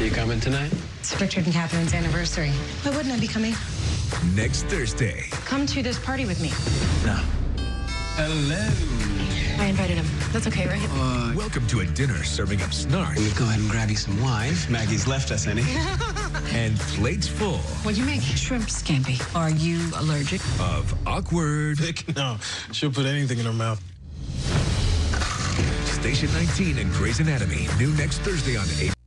You coming tonight? It's Richard and Catherine's anniversary. Why wouldn't I be coming? Next Thursday. Come to this party with me. No. Hello. I invited him. That's okay, right? Welcome to a dinner serving up snark. Let me go ahead and grab you some wine. Maggie's left us any. And plates full. What'd you make? Shrimp scampi. Are you allergic? Of awkward. No, she'll put anything in her mouth. Station 19 and Grey's Anatomy. New next Thursday on 8.